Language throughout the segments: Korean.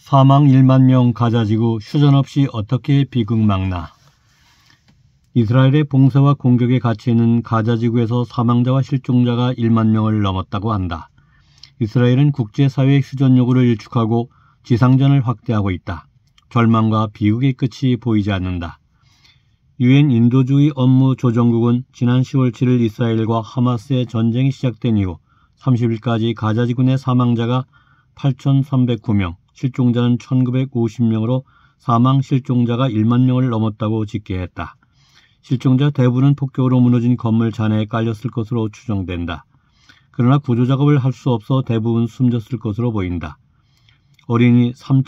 사망 1만 명 가자지구 휴전 없이 어떻게 비극막나. 이스라엘의 봉쇄와 공격에 갇혀 있는 가자지구에서 사망자와 실종자가 1만 명을 넘었다고 한다. 이스라엘은 국제사회의 휴전 요구를 일축하고 지상전을 확대하고 있다. 절망과 비극의 끝이 보이지 않는다. 유엔 인도주의 업무 조정국은 지난 10월 7일 이스라엘과 하마스의 전쟁이 시작된 이후 30일까지 가자지구 내 사망자가 8,309명, 실종자는 1,950명으로 사망 실종자가 1만 명을 넘었다고 집계했다. 실종자 대부분은 폭격으로 무너진 건물 잔해에 깔렸을 것으로 추정된다. 그러나 구조작업을 할 수 없어 대부분 숨졌을 것으로 보인다. 어린이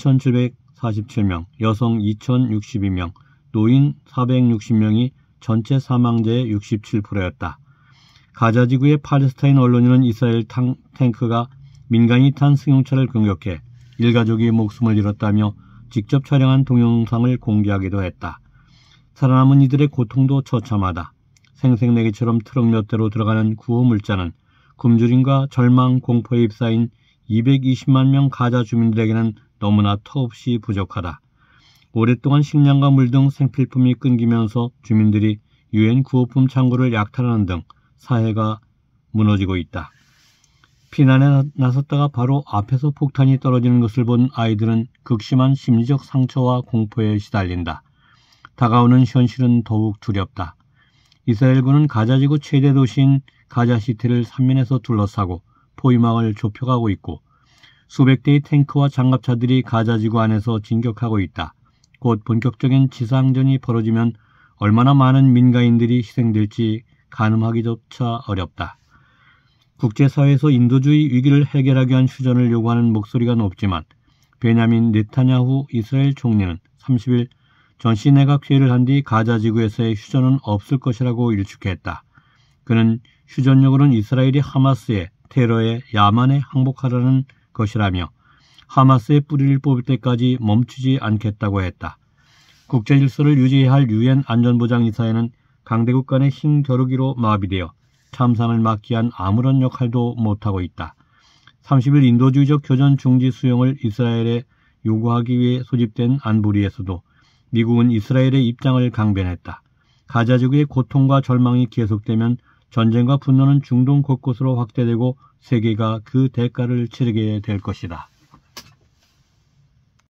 3,747명, 여성 2,062명, 노인 460명이 전체 사망자의 67%였다. 가자지구의 팔레스타인 언론인은 이스라엘 탱크가 민간이 탄 승용차를 공격해 일가족이 목숨을 잃었다며 직접 촬영한 동영상을 공개하기도 했다. 살아남은 이들의 고통도 처참하다. 생색내기처럼 트럭 몇 대로 들어가는 구호 물자는 굶주림과 절망, 공포에 휩싸인 220만 명 가자 주민들에게는 너무나 터없이 부족하다. 오랫동안 식량과 물 등 생필품이 끊기면서 주민들이 유엔 구호품 창고를 약탈하는 등 사회가 무너지고 있다. 피난에 나섰다가 바로 앞에서 폭탄이 떨어지는 것을 본 아이들은 극심한 심리적 상처와 공포에 시달린다. 다가오는 현실은 더욱 두렵다. 이스라엘군은 가자지구 최대 도시인 가자시티를 삼면에서 둘러싸고 포위망을 좁혀가고 있고 수백 대의 탱크와 장갑차들이 가자지구 안에서 진격하고 있다. 곧 본격적인 지상전이 벌어지면 얼마나 많은 민간인들이 희생될지 가늠하기조차 어렵다. 국제사회에서 인도주의 위기를 해결하기 위한 휴전을 요구하는 목소리가 높지만 베냐민 네타냐후 이스라엘 총리는 30일 전시 내각 회의를 한 뒤 가자지구에서의 휴전은 없을 것이라고 일축했다. 그는 휴전 요구는 이스라엘이 하마스의 테러에 야만에 항복하라는 것이라며 하마스의 뿌리를 뽑을 때까지 멈추지 않겠다고 했다. 국제질서를 유지해야 할 유엔 안전보장이사회는 강대국 간의 힘겨루기로 마비되어 참상을 막기 위한 아무런 역할도 못하고 있다. 30일 인도주의적 교전 중지 수용을 이스라엘에 요구하기 위해 소집된 안보리에서도 미국은 이스라엘의 입장을 강변했다. 가자지구의 고통과 절망이 계속되면 전쟁과 분노는 중동 곳곳으로 확대되고 세계가 그 대가를 치르게 될 것이다.